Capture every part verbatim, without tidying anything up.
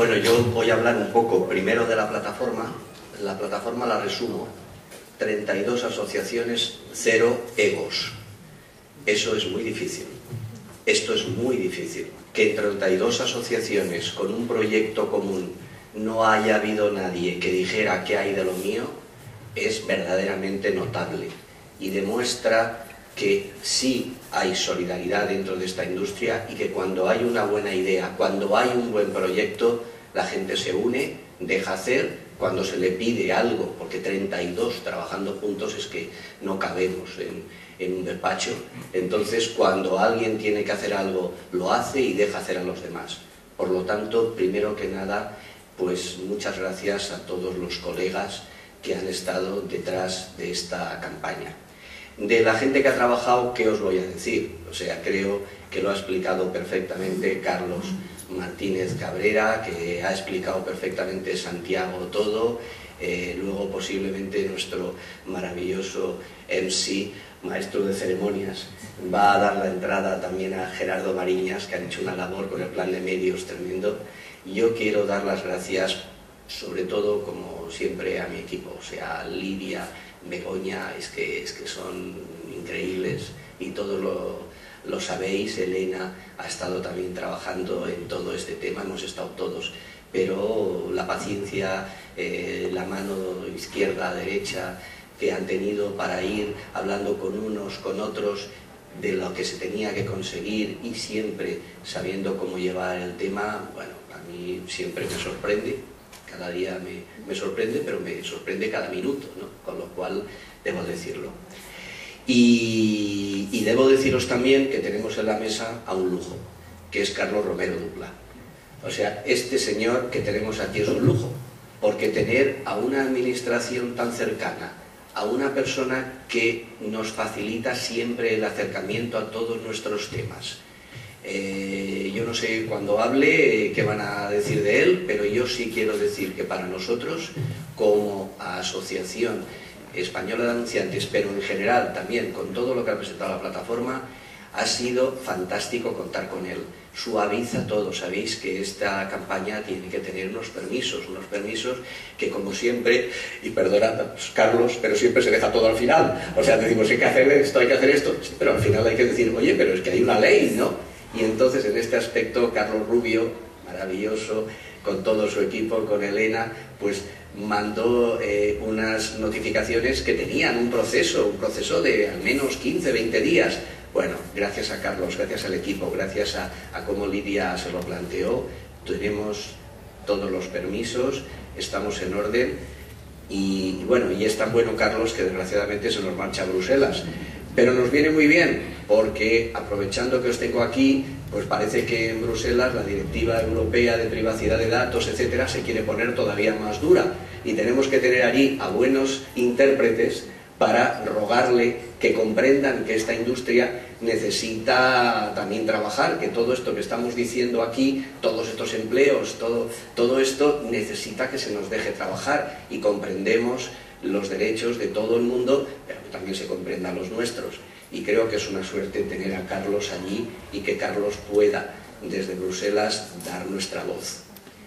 Bueno, yo voy a hablar un poco primero de la plataforma. La plataforma la resumo. treinta y dos asociaciones, cero egos. Eso es muy difícil. Esto es muy difícil. Que en treinta y dos asociaciones con un proyecto común no haya habido nadie que dijera qué hay de lo mío es verdaderamente notable y demuestra que sí hay solidaridad dentro de esta industria y que cuando hay una buena idea, cuando hay un buen proyecto, la gente se une, deja hacer. Cuando se le pide algo, porque treinta y dos trabajando juntos es que no cabemos en, en un despacho, entonces cuando alguien tiene que hacer algo, lo hace y deja hacer a los demás. Por lo tanto, primero que nada, pues muchas gracias a todos los colegas que han estado detrás de esta campaña. De la gente que ha trabajado, ¿qué os voy a decir? O sea, creo que lo ha explicado perfectamente Carlos Martínez Cabrera, que ha explicado perfectamente Santiago todo, eh, luego posiblemente nuestro maravilloso M C, maestro de ceremonias, va a dar la entrada también a Gerardo Mariñas, que han hecho una labor con el plan de medios tremendo. Yo quiero dar las gracias, sobre todo, como siempre, a mi equipo, o sea, Lidia, Begoña, es que, es que son increíbles y todos lo, lo sabéis. Elena ha estado también trabajando en todo este tema, hemos estado todos, pero la paciencia, eh, la mano izquierda, derecha que han tenido para ir hablando con unos, con otros, de lo que se tenía que conseguir y siempre sabiendo cómo llevar el tema, bueno, a mí siempre me sorprende. Cada día me, me sorprende, pero me sorprende cada minuto, ¿no? Con lo cual debo decirlo. Y, y debo deciros también que tenemos en la mesa a un lujo, que es Carlos Romero Dupla. O sea, este señor que tenemos aquí es un lujo, porque tener a una administración tan cercana, a una persona que nos facilita siempre el acercamiento a todos nuestros temas. Eh, yo no sé cuando hable eh, qué van a decir de él, pero yo sí quiero decir que para nosotros, como Asociación Española de Anunciantes, pero en general también con todo lo que ha presentado la plataforma, ha sido fantástico contar con él. Suaviza todo. Sabéis que esta campaña tiene que tener unos permisos, unos permisos que, como siempre, y perdonad, Carlos, pero siempre se deja todo al final. O sea, decimos, hay que hacer esto, hay que hacer esto, pero al final hay que decir, oye, pero es que hay una ley, ¿no? Y entonces, en este aspecto, Carlos Rubio, maravilloso, con todo su equipo, con Elena, pues mandó eh, unas notificaciones que tenían un proceso, un proceso de al menos quince, veinte días. Bueno, gracias a Carlos, gracias al equipo, gracias a, a cómo Lidia se lo planteó, tenemos todos los permisos, estamos en orden y, y bueno, y es tan bueno Carlos que desgraciadamente se nos marcha a Bruselas. Pero nos viene muy bien, porque aprovechando que os tengo aquí, pues parece que en Bruselas la Directiva Europea de Privacidad de Datos, etcétera, se quiere poner todavía más dura. Y tenemos que tener allí a buenos intérpretes para rogarle que comprendan que esta industria necesita también trabajar, que todo esto que estamos diciendo aquí, todos estos empleos, todo, todo esto necesita que se nos deje trabajar y comprendemos los derechos de todo el mundo, pero que también se comprendan los nuestros. Y creo que es una suerte tener a Carlos allí y que Carlos pueda, desde Bruselas, dar nuestra voz.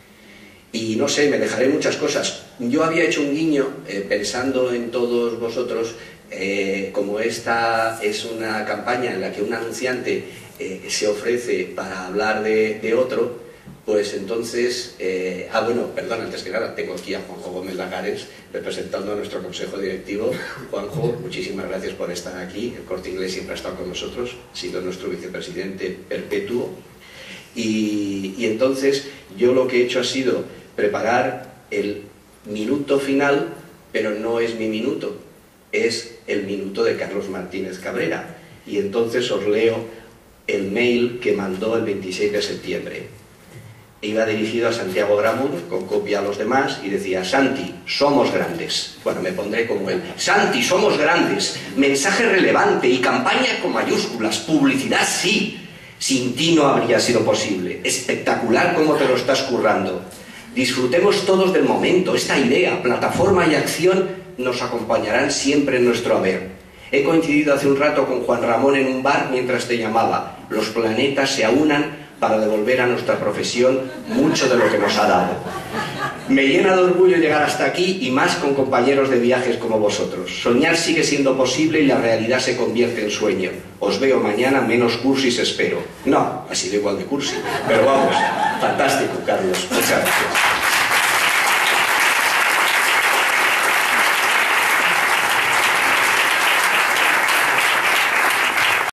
Y no sé, me dejaré muchas cosas. Yo había hecho un guiño, eh, pensando en todos vosotros, eh, como esta es una campaña en la que un anunciante eh, se ofrece para hablar de, de otro, pues entonces, eh, ah bueno, perdón, antes que nada, tengo aquí a Juanjo Gómez Lagares, representando a nuestro consejo directivo. Juanjo, muchísimas gracias por estar aquí. El Corte Inglés siempre ha estado con nosotros, ha sido nuestro vicepresidente perpetuo. Y, y entonces, yo lo que he hecho ha sido preparar el minuto final, pero no es mi minuto, es el minuto de Carlos Martínez Cabrera. Y entonces os leo el mail que mandó el veintiséis de septiembre. Iba dirigido a Santiago Gramur, con copia a los demás, y decía: Santi, somos grandes. Bueno, me pondré como él. Santi, somos grandes. Mensaje relevante y campaña con mayúsculas. Publicidad sí. Sin ti no habría sido posible. Espectacular cómo te lo estás currando. Disfrutemos todos del momento. Esta idea, plataforma y acción nos acompañarán siempre en nuestro haber. He coincidido hace un rato con Juan Ramón en un bar mientras te llamaba. Los planetas se aunan para devolver a nuestra profesión mucho de lo que nos ha dado. Me llena de orgullo llegar hasta aquí y más con compañeros de viajes como vosotros. Soñar sigue siendo posible y la realidad se convierte en sueño. Os veo mañana, menos cursis espero. No, ha sido igual de cursi, pero vamos, fantástico, Carlos. Muchas gracias.